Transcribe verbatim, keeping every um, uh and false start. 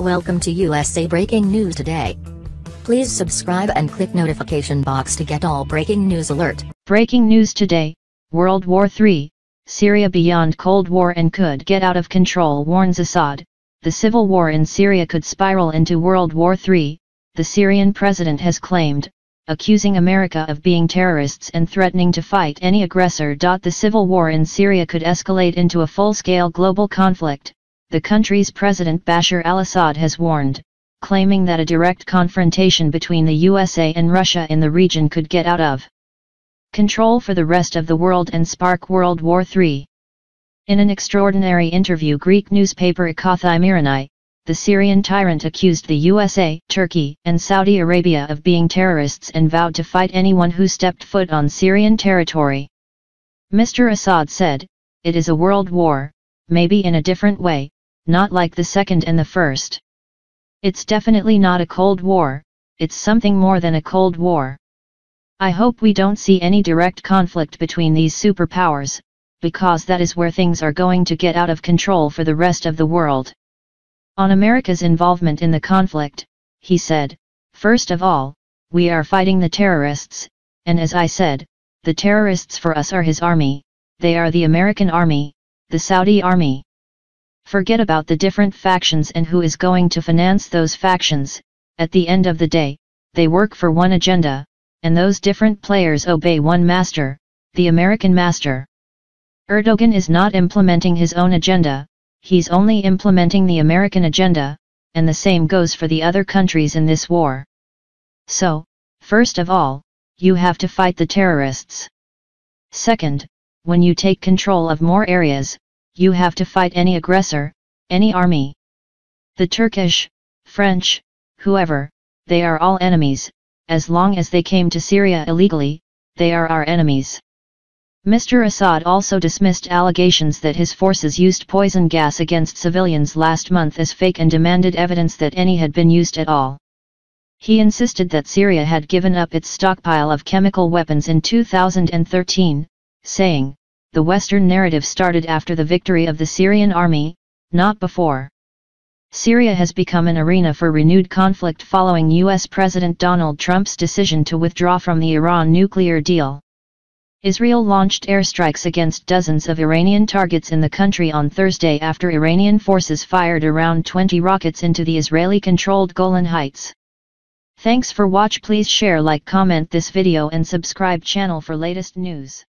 Welcome to U S A Breaking News Today. Please subscribe and click notification box to get all breaking news alert. Breaking news today, World War Three, Syria beyond Cold War and could get out of control, warns Assad. The civil war in Syria could spiral into World War Three, the Syrian president has claimed, accusing America of being terrorists and threatening to fight any aggressor. The civil war in Syria could escalate into a full-scale global conflict, the country's President Bashar al-Assad has warned, claiming that a direct confrontation between the U S A and Russia in the region could get out of control for the rest of the world and spark World War Three. In an extraordinary interview, Greek newspaper Akathi Mirani, the Syrian tyrant accused the U S A, Turkey, and Saudi Arabia of being terrorists and vowed to fight anyone who stepped foot on Syrian territory. Mister Assad said, "It is a world war, maybe in a different way, not like the second and the first. It's definitely not a Cold War, it's something more than a Cold War. I hope we don't see any direct conflict between these superpowers, because that is where things are going to get out of control for the rest of the world." On America's involvement in the conflict, he said, "First of all, we are fighting the terrorists, and as I said, the terrorists for us are his army, they are the American army, the Saudi army. Forget about the different factions and who is going to finance those factions. At the end of the day, they work for one agenda, and those different players obey one master, the American master. Erdogan is not implementing his own agenda, he's only implementing the American agenda, and the same goes for the other countries in this war. So, first of all, you have to fight the terrorists. Second, when you take control of more areas, you have to fight any aggressor, any army. The Turkish, French, whoever, they are all enemies, as long as they came to Syria illegally, they are our enemies." Mister Assad also dismissed allegations that his forces used poison gas against civilians last month as fake and demanded evidence that any had been used at all. He insisted that Syria had given up its stockpile of chemical weapons in two thousand thirteen, saying, "The Western narrative started after the victory of the Syrian army, not before." Syria has become an arena for renewed conflict following U S President Donald Trump's decision to withdraw from the Iran nuclear deal. Israel launched airstrikes against dozens of Iranian targets in the country on Thursday after Iranian forces fired around twenty rockets into the Israeli-controlled Golan Heights. Thanks for watch. Please share, like, comment this video and subscribe channel for latest news.